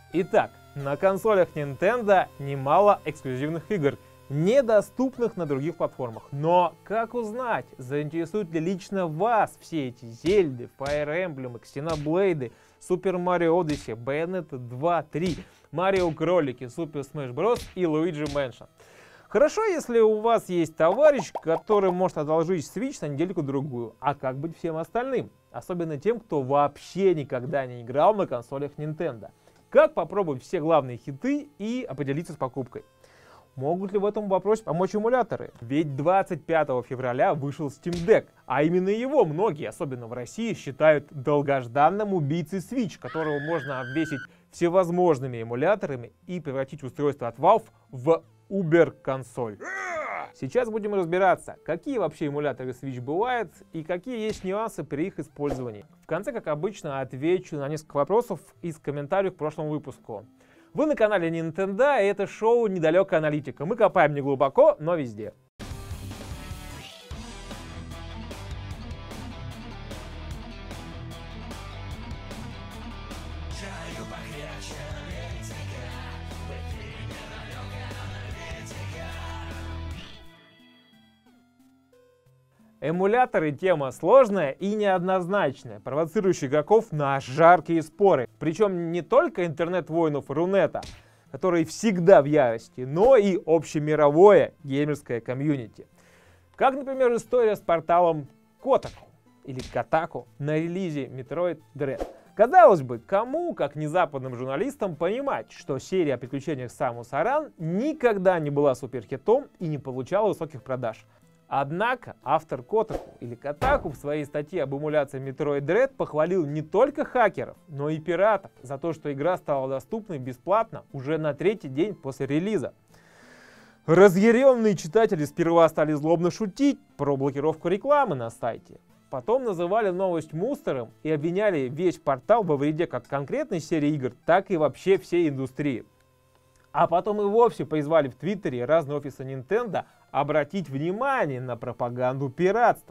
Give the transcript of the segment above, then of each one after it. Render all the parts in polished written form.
Итак, на консолях Nintendo немало эксклюзивных игр, недоступных на других платформах. Но как узнать, заинтересуют ли лично вас все эти Зельды, Fire Emblem, Xenoblade, Super Mario Odyssey, Bayonetta 2, 3, Mario Кролики, Super Smash Bros. И Luigi Mansion. Хорошо, если у вас есть товарищ, который может одолжить Switch на недельку-другую. А как быть всем остальным? Особенно тем, кто вообще никогда не играл на консолях Nintendo. Как попробовать все главные хиты и определиться с покупкой? Могут ли в этом вопросе помочь эмуляторы? Ведь 25 февраля вышел Steam Deck, а именно его многие, особенно в России, считают долгожданным убийцей Switch, которого можно обвесить всевозможными эмуляторами и превратить устройство от Valve в Uber-консоль. Сейчас будем разбираться, какие вообще эмуляторы Switch бывают и какие есть нюансы при их использовании. В конце, как обычно, отвечу на несколько вопросов из комментариев к прошлому выпуску. Вы на канале Nintendo, и это шоу «Недалекая аналитика». Мы копаем не глубоко, но везде. Эмуляторы — тема сложная и неоднозначная, провоцирующая игроков на жаркие споры. Причем не только интернет-воинов Рунета, которые всегда в ярости, но и общемировое геймерское комьюнити. Как, например, история с порталом Kotaku или Kotaku на релизе Metroid Dread. Казалось бы, кому, как не западным журналистам, понимать, что серия о приключениях Самус Аран никогда не была суперхитом и не получала высоких продаж. Однако автор Kotaku или Kotaku в своей статье об эмуляции Metroid Dread похвалил не только хакеров, но и пиратов за то, что игра стала доступной бесплатно уже на третий день после релиза. Разъяренные читатели сперва стали злобно шутить про блокировку рекламы на сайте. Потом называли новость мусором и обвиняли весь портал во вреде как конкретной серии игр, так и вообще всей индустрии. А потом и вовсе призвали в Твиттере разные офисы Nintendo обратить внимание на пропаганду пиратства.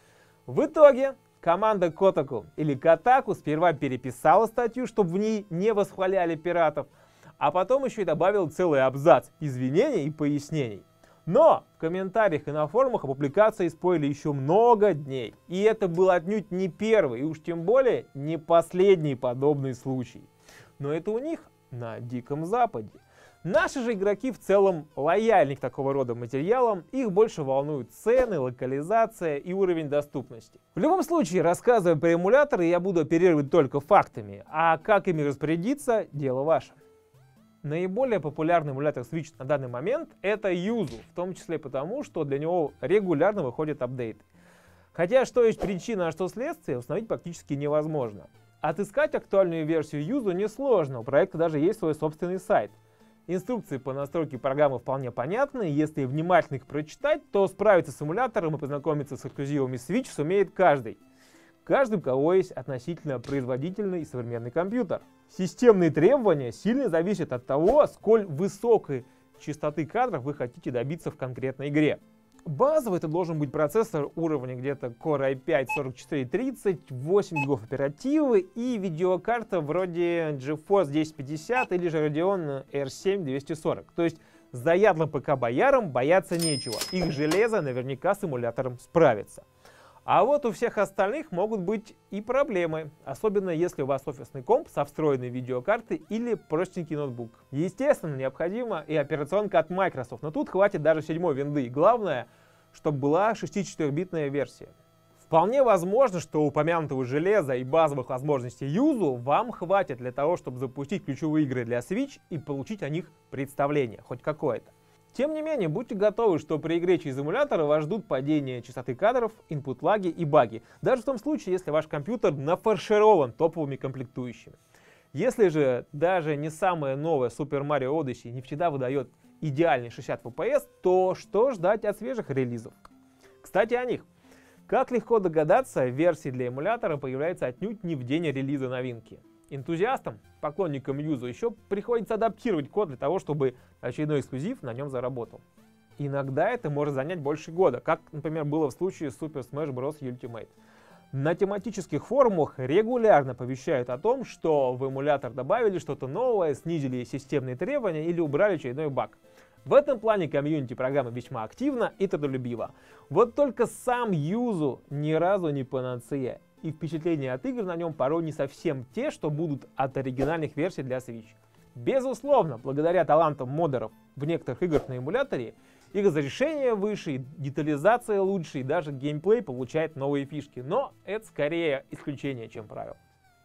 В итоге команда Kotaku или Kotaku сперва переписала статью, чтобы в ней не восхваляли пиратов, а потом еще и добавил целый абзац извинений и пояснений. Но в комментариях и на форумах о публикации спорили еще много дней. И это был отнюдь не первый, и уж тем более не последний подобный случай. Но это у них на Диком Западе. Наши же игроки в целом лояльны к такого рода материалам, их больше волнуют цены, локализация и уровень доступности. В любом случае, рассказывая про эмуляторы, я буду оперировать только фактами, а как ими распорядиться – дело ваше. Наиболее популярный эмулятор Switch на данный момент – это Yuzu, в том числе потому, что для него регулярно выходят апдейты. Хотя что есть причина, а что следствие, установить практически невозможно. Отыскать актуальную версию Yuzu несложно, у проекта даже есть свой собственный сайт. Инструкции по настройке программы вполне понятны, если внимательно их прочитать, то справиться с эмулятором и познакомиться с эксклюзивами Switch сумеет каждый. Каждый, у кого есть относительно производительный и современный компьютер. Системные требования сильно зависят от того, сколь высокой частоты кадров вы хотите добиться в конкретной игре. Базовый это должен быть процессор уровня где-то Core i5-4430, 8 гигов оперативы и видеокарта вроде GeForce 1050 или же Radeon R7 240. То есть заядлым ПК-боярам бояться нечего, их железо наверняка с эмулятором справится. А вот у всех остальных могут быть и проблемы, особенно если у вас офисный комп со встроенной видеокартой или простенький ноутбук. Естественно, необходима и операционка от Microsoft, но тут хватит даже 7-й винды. Главное, чтобы была 64-битная версия. Вполне возможно, что упомянутого железа и базовых возможностей Yuzu вам хватит для того, чтобы запустить ключевые игры для Switch и получить о них представление, хоть какое-то. Тем не менее, будьте готовы, что при игре через эмулятор вас ждут падения частоты кадров, инпут-лаги и баги. Даже в том случае, если ваш компьютер нафарширован топовыми комплектующими. Если же даже не самая новая Super Mario Odyssey не всегда выдает идеальный 60 FPS, то что ждать от свежих релизов? Кстати, о них. Как легко догадаться, версии для эмулятора появляются отнюдь не в день релиза новинки. Энтузиастам, поклонникам Yuzu, еще приходится адаптировать код для того, чтобы очередной эксклюзив на нем заработал. Иногда это может занять больше года, как, например, было в случае с Super Smash Bros. Ultimate. На тематических форумах регулярно оповещают о том, что в эмулятор добавили что-то новое, снизили системные требования или убрали очередной баг. В этом плане комьюнити программы весьма активно и трудолюбиво. Вот только сам Юзу ни разу не панацея, и впечатления от игр на нем порой не совсем те, что будут от оригинальных версий для Switch. Безусловно, благодаря талантам модеров в некоторых играх на эмуляторе, их разрешение выше, детализация лучше и даже геймплей получает новые фишки, но это скорее исключение, чем правило.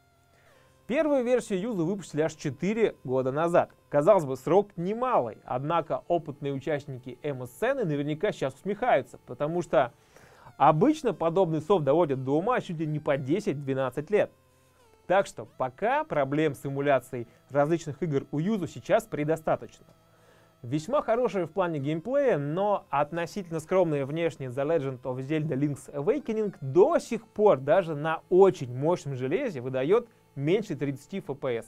Первую версию Юзу выпустили аж 4 года назад. Казалось бы, срок немалый, однако опытные участники эмо-сцены наверняка сейчас усмехаются, потому что обычно подобный софт доводят до ума чуть ли не по 10-12 лет. Так что пока проблем с эмуляцией различных игр у Юзу сейчас предостаточно. Весьма хорошая в плане геймплея, но относительно скромная внешне The Legend of Zelda Link's Awakening до сих пор даже на очень мощном железе выдает меньше 30 FPS.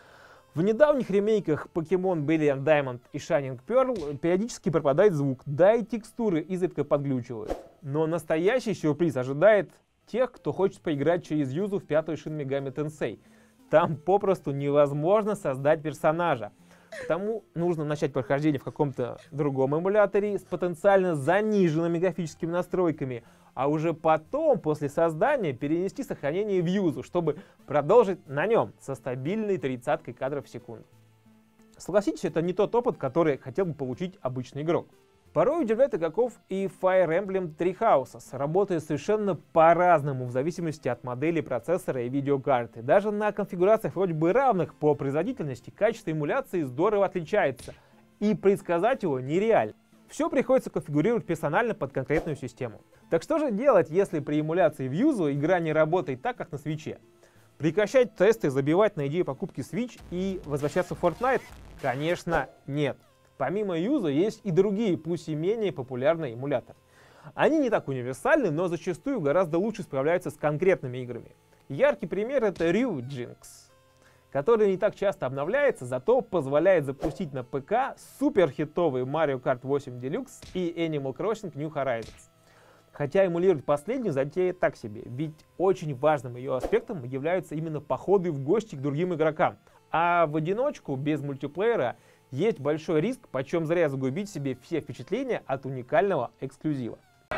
В недавних ремейках Pokemon Brilliant Diamond и Shining Pearl периодически пропадает звук, да и текстуры изредка подглючивают. Но настоящий сюрприз ожидает тех, кто хочет поиграть через Юзу в 5-ю Shin Megami Tensei. Там попросту невозможно создать персонажа. Потому нужно начать прохождение в каком-то другом эмуляторе с потенциально заниженными графическими настройками, а уже потом, после создания, перенести сохранение в Юзу, чтобы продолжить на нем со стабильной 30 кадров в секунду. Согласитесь, это не тот опыт, который хотел бы получить обычный игрок. Порой удивляет игроков и Fire Emblem Three Houses, работает совершенно по-разному в зависимости от модели процессора и видеокарты. Даже на конфигурациях вроде бы равных по производительности качество эмуляции здорово отличается, и предсказать его нереально. Все приходится конфигурировать персонально под конкретную систему. Так что же делать, если при эмуляции в Юзу игра не работает так, как на Switch? Прекращать тесты, забивать на идею покупки Switch и возвращаться в Fortnite? Конечно, нет. Помимо Юза есть и другие, пусть и менее популярные эмуляторы. Они не так универсальны, но зачастую гораздо лучше справляются с конкретными играми. Яркий пример — это Ryujinx, который не так часто обновляется, зато позволяет запустить на ПК суперхитовые Mario Kart 8 Deluxe и Animal Crossing New Horizons. Хотя эмулировать последнюю затея так себе, ведь очень важным ее аспектом являются именно походы в гости к другим игрокам, а в одиночку, без мультиплеера, есть большой риск, почем зря загубить себе все впечатления от уникального эксклюзива.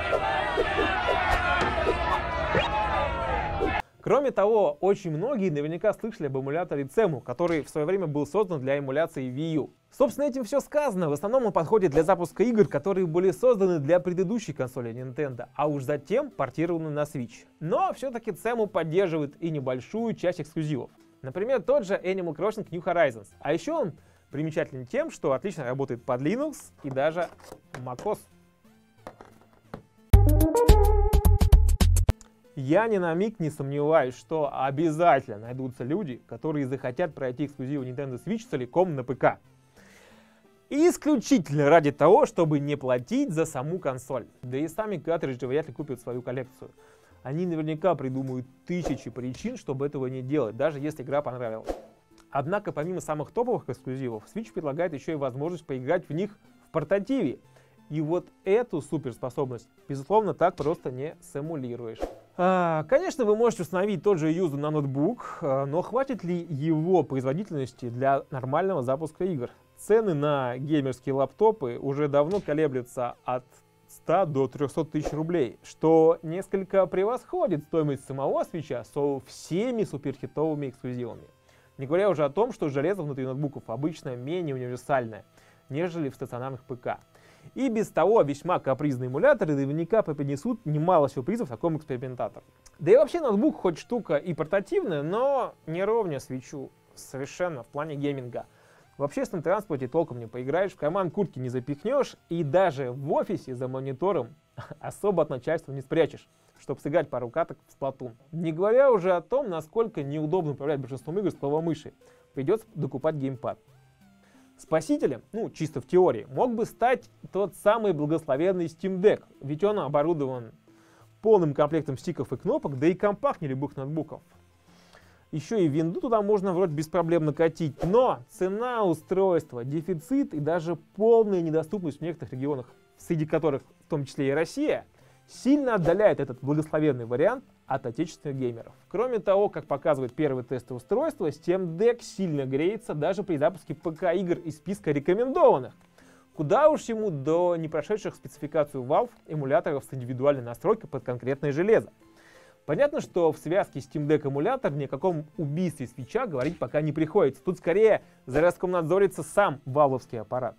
Кроме того, очень многие наверняка слышали об эмуляторе Cemu, который в свое время был создан для эмуляции Wii U. Собственно, этим все сказано. В основном он подходит для запуска игр, которые были созданы для предыдущей консоли Nintendo, а уж затем портированы на Switch. Но все-таки Cemu поддерживает и небольшую часть эксклюзивов. Например, тот же Animal Crossing New Horizons. А еще он примечателен тем, что отлично работает под Linux и даже macOS. Я ни на миг не сомневаюсь, что обязательно найдутся люди, которые захотят пройти эксклюзивы Nintendo Switch целиком на ПК. И исключительно ради того, чтобы не платить за саму консоль. Да и сами картриджи вряд ли купят свою коллекцию. Они наверняка придумают тысячи причин, чтобы этого не делать, даже если игра понравилась. Однако, помимо самых топовых эксклюзивов, Switch предлагает еще и возможность поиграть в них в портативе. И вот эту суперспособность, безусловно, так просто не сэмулируешь. Конечно, вы можете установить тот же Юзу на ноутбук, но хватит ли его производительности для нормального запуска игр? Цены на геймерские лаптопы уже давно колеблются от 100 до 300 тысяч рублей, что несколько превосходит стоимость самого Switch со всеми суперхитовыми эксклюзивами. Не говоря уже о том, что железо внутри ноутбуков обычно менее универсальное, нежели в стационарных ПК. И без того весьма капризные эмуляторы наверняка преподнесут немало сюрпризов такому экспериментатору. Да и вообще ноутбук хоть штука и портативная, но не ровня Switch'у совершенно в плане гейминга. В общественном транспорте толком не поиграешь, в карман куртки не запихнешь и даже в офисе за монитором особо от начальства не спрячешь, чтобы сыграть пару каток в Splatoon. Не говоря уже о том, насколько неудобно управлять большинством игр с клавомыши. Придется докупать геймпад. Спасителем, чисто в теории, мог бы стать тот самый благословенный Steam Deck, ведь он оборудован полным комплектом стиков и кнопок, да и компактнее любых ноутбуков. Еще и винду туда можно вроде без проблем накатить, но цена устройства, дефицит и даже полная недоступность в некоторых регионах, среди которых в том числе и Россия, сильно отдаляет этот благословенный вариант от отечественных геймеров. Кроме того, как показывает первые тесты устройства, Steam Deck сильно греется даже при запуске ПК-игр из списка рекомендованных. Куда уж ему до не прошедших спецификацию Valve эмуляторов с индивидуальной настройкой под конкретное железо. Понятно, что в связке Steam Deck эмулятор ни о каком убийстве свитча говорить пока не приходится. Тут скорее за Роскомнадзорится сам валовский аппарат.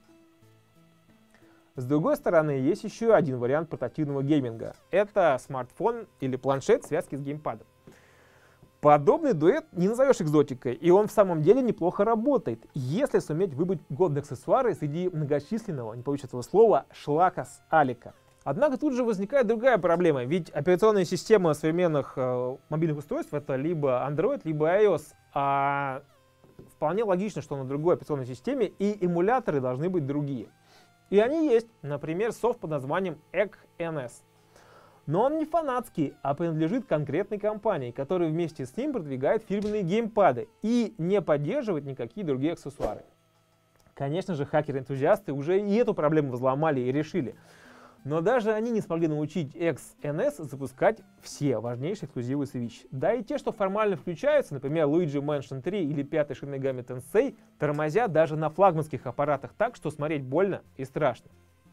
С другой стороны, есть еще один вариант портативного гейминга. Это смартфон или планшет в связке с геймпадом. Подобный дуэт не назовешь экзотикой, и он в самом деле неплохо работает, если суметь выбрать годные аксессуары среди многочисленного, не получится этого слова, шлака с алика. Однако тут же возникает другая проблема, ведь операционная система современных мобильных устройств это либо Android, либо iOS, а вполне логично, что на другой операционной системе и эмуляторы должны быть другие. И они есть, например, софт под названием EggNS. Но он не фанатский, а принадлежит конкретной компании, которая вместе с ним продвигает фирменные геймпады и не поддерживает никакие другие аксессуары. Конечно же, хакеры-энтузиасты уже и эту проблему взломали и решили. Но даже они не смогли научить EggNS запускать все важнейшие эксклюзивы Switch. Да и те, что формально включаются, например, Luigi Mansion 3 или 5-й Shin Megami Tensei, тормозят даже на флагманских аппаратах так, что смотреть больно и страшно.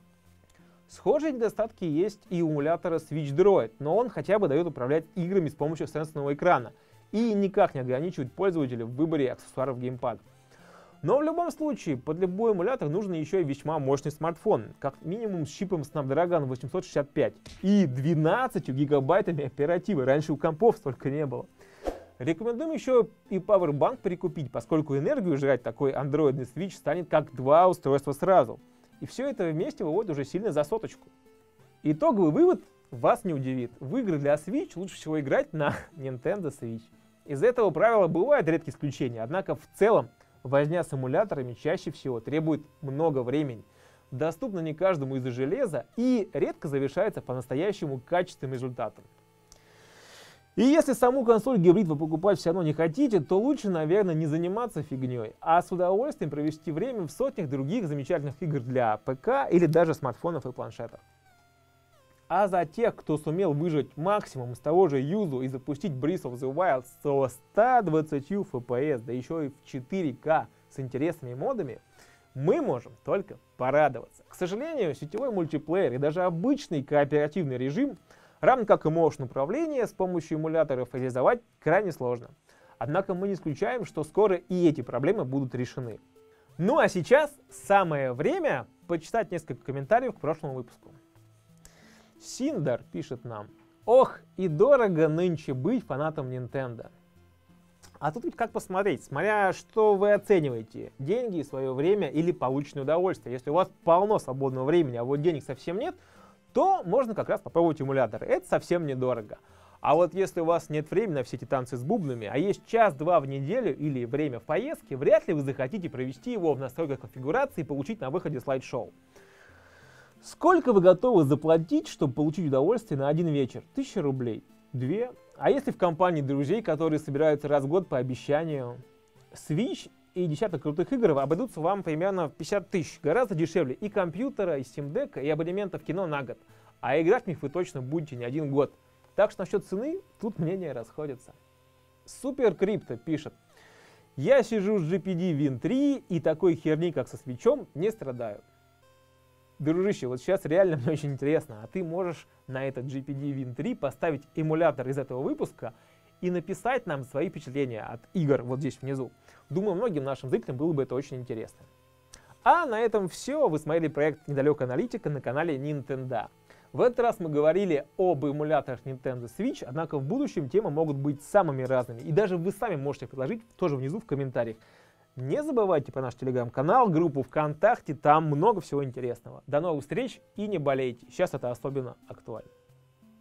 Схожие недостатки есть и у эмулятора Switch Droid, но он хотя бы дает управлять играми с помощью сенсорного экрана и никак не ограничивает пользователя в выборе аксессуаров геймпада. Но в любом случае, под любой эмулятор нужен еще и весьма мощный смартфон, как минимум с чипом Snapdragon 865 и 12 гигабайтами оперативы, раньше у компов столько не было. Рекомендуем еще и Powerbank прикупить, поскольку энергию жрать такой андроидный Switch станет как два устройства сразу. И все это вместе выводит уже сильно за соточку. Итоговый вывод вас не удивит. В игры для Switch лучше всего играть на Nintendo Switch. Из этого правила бывают редкие исключения, однако в целом возня с эмуляторами чаще всего требует много времени, доступна не каждому из-за железа и редко завершается по-настоящему качественным результатом. И если саму консоль гибрид вы покупать все равно не хотите, то лучше, наверное, не заниматься фигней, а с удовольствием провести время в сотнях других замечательных игр для ПК или даже смартфонов и планшетов. А за тех, кто сумел выжать максимум из того же юзу и запустить Breath of the Wild со 120 FPS, да еще и в 4К с интересными модами, мы можем только порадоваться. К сожалению, сетевой мультиплеер и даже обычный кооперативный режим, равно как и motion управление с помощью эмуляторов, реализовать крайне сложно. Однако мы не исключаем, что скоро и эти проблемы будут решены. Ну а сейчас самое время почитать несколько комментариев к прошлому выпуску. Синдар пишет нам: ох, и дорого нынче быть фанатом Nintendo. А тут ведь как посмотреть, смотря что вы оцениваете, деньги, свое время или полученное удовольствие. Если у вас полно свободного времени, а вот денег совсем нет, то можно как раз попробовать эмулятор. Это совсем недорого. А вот если у вас нет времени на все эти танцы с бубнами, а есть час-два в неделю или время в поездке, вряд ли вы захотите провести его в настройках конфигурации и получить на выходе слайд-шоу. Сколько вы готовы заплатить, чтобы получить удовольствие на один вечер? 1000 рублей? 2? А если в компании друзей, которые собираются раз в год по обещанию? Switch и десяток крутых игр обойдутся вам примерно в 50 тысяч. Гораздо дешевле и компьютера, и Steam Deck, и абонемента в кино на год. А играть в них вы точно будете не один год. Так что насчет цены тут мнения расходятся. Супер Крипто пишет: я сижу с GPD Win 3 и такой херни, как со свитчом, не страдаю. Дружище, вот сейчас реально мне очень интересно, а ты можешь на этот GPD Win 3 поставить эмулятор из этого выпуска и написать нам свои впечатления от игр вот здесь внизу. Думаю, многим нашим зрителям было бы это очень интересно. А на этом все. Вы смотрели проект «Недалекая аналитика» на канале Nintendo. В этот раз мы говорили об эмуляторах Nintendo Switch, однако в будущем темы могут быть самыми разными. И даже вы сами можете предложить тоже внизу в комментариях. Не забывайте про наш телеграм-канал, группу ВКонтакте, там много всего интересного. До новых встреч и не болейте, сейчас это особенно актуально.